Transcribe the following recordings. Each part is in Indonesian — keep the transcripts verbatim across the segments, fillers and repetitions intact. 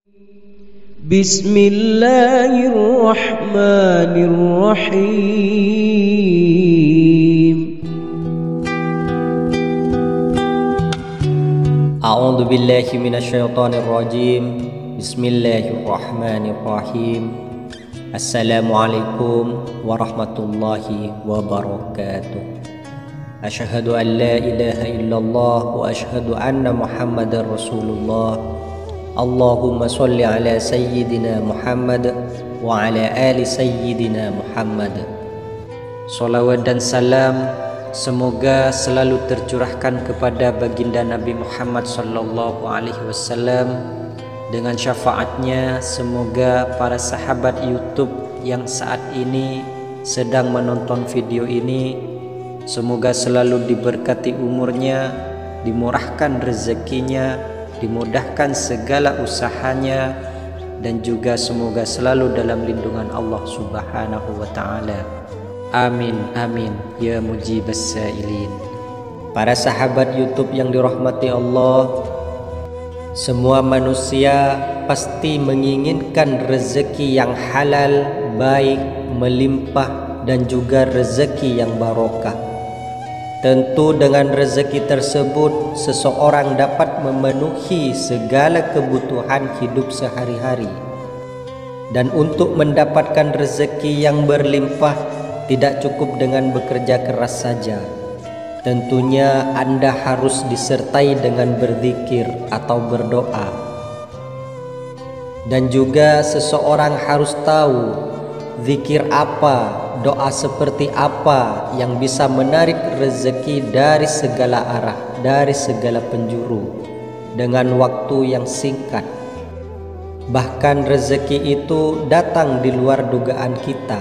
Bismillahirrahmanirrahim. A'udzu billahi minasyaitonir rajim. Bismillahirrahmanirrahim. Assalamualaikum warahmatullahi wabarakatuh. Asyhadu an la ilaha illallah wa asyhadu anna Muhammadar Rasulullah. Allahumma sholli ala sayyidina Muhammad wa ala ali sayyidina Muhammad. Salawat dan salam semoga selalu tercurahkan kepada baginda Nabi Muhammad sallallahu alaihi wasallam. Dengan syafaatnya semoga para sahabat YouTube yang saat ini sedang menonton video ini semoga selalu diberkati umurnya, dimurahkan rezekinya, dimudahkan segala usahanya, dan juga semoga selalu dalam lindungan Allah Subhanahu wa ta'ala. Amin amin ya mujibas sa'ilin. Para sahabat YouTube yang dirahmati Allah, semua manusia pasti menginginkan rezeki yang halal, baik, melimpah, dan juga rezeki yang barokah. Tentu dengan rezeki tersebut seseorang dapat memenuhi segala kebutuhan hidup sehari-hari. Dan untuk mendapatkan rezeki yang berlimpah tidak cukup dengan bekerja keras saja. Tentunya Anda harus disertai dengan berzikir atau berdoa. Dan juga seseorang harus tahu zikir apa, doa seperti apa yang bisa menarik rezeki dari segala arah, dari segala penjuru dengan waktu yang singkat. Bahkan rezeki itu datang di luar dugaan kita.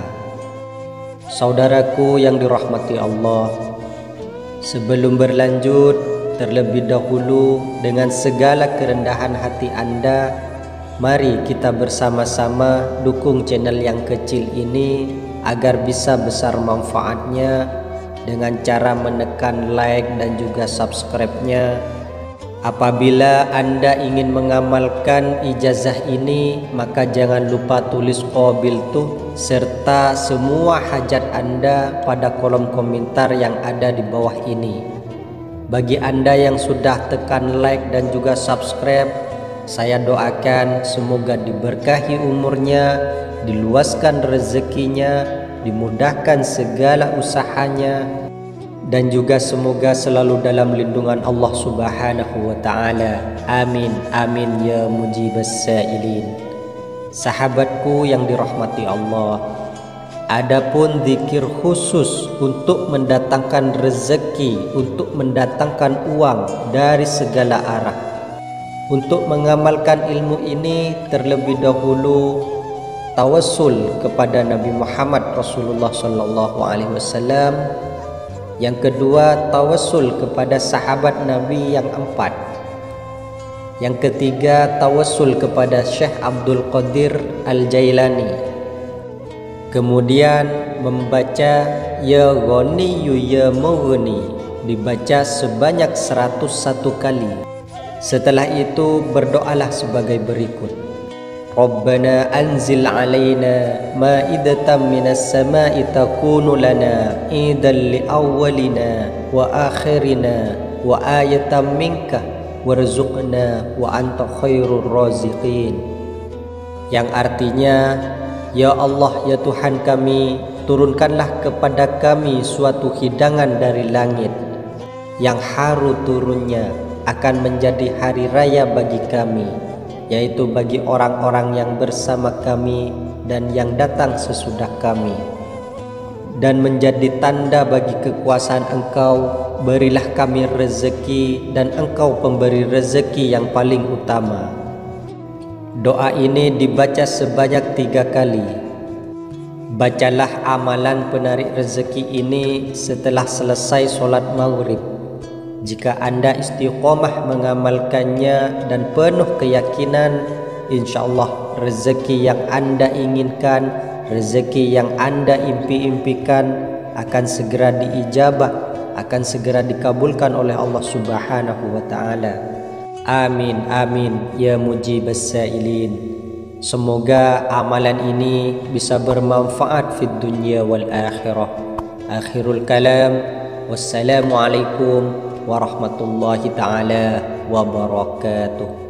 Saudaraku yang dirahmati Allah, sebelum berlanjut, terlebih dahulu dengan segala kerendahan hati Anda, mari kita bersama-sama dukung channel yang kecil ini agar bisa besar manfaatnya dengan cara menekan like dan juga subscribe-nya. Apabila Anda ingin mengamalkan ijazah ini, maka jangan lupa tulis qabiltu serta semua hajat Anda pada kolom komentar yang ada di bawah ini. Bagi Anda yang sudah tekan like dan juga subscribe, saya doakan semoga diberkahi umurnya, diluaskan rezekinya, dimudahkan segala usahanya, dan juga semoga selalu dalam lindungan Allah Subhanahu wa ta'ala. Amin amin ya mujibas sa'ilin. Sahabatku yang dirahmati Allah, adapun zikir khusus untuk mendatangkan rezeki, untuk mendatangkan uang dari segala arah. Untuk mengamalkan ilmu ini terlebih dahulu tawassul kepada Nabi Muhammad Rasulullah sallallahu alaihi wasallam. Yang kedua, tawassul kepada sahabat Nabi yang empat. Yang ketiga, tawassul kepada Syekh Abdul Qadir Al-Jailani. Kemudian membaca Ya Ghaniyyu Ya Mughni dibaca sebanyak seratus satu kali. Setelah itu berdoalah sebagai berikut. Rabbana anzil alaina ma'idatan minas sama'i takunu lana idan li awwalina wa akhirina wa ayatan minka warzuqna wa anta khairur raziqin. Yang artinya, ya Allah ya Tuhan kami, turunkanlah kepada kami suatu hidangan dari langit yang haru turunnya akan menjadi hari raya bagi kami, yaitu bagi orang-orang yang bersama kami dan yang datang sesudah kami, dan menjadi tanda bagi kekuasaan Engkau. Berilah kami rezeki dan Engkau pemberi rezeki yang paling utama. Doa ini dibaca sebanyak tiga kali. Bacalah amalan penarik rezeki ini setelah selesai sholat maghrib. Jika Anda istiqomah mengamalkannya dan penuh keyakinan, insya Allah rezeki yang Anda inginkan, rezeki yang Anda impi-impikan akan segera diijabah, akan segera dikabulkan oleh Allah Subhanahu wa ta'ala. Amin amin ya mujibas sa'ilin. Semoga amalan ini bisa bermanfaat fid dunya wal akhirah. Akhirul kalam. Wassalamualaikum warahmatullahi taala wabarakatuh.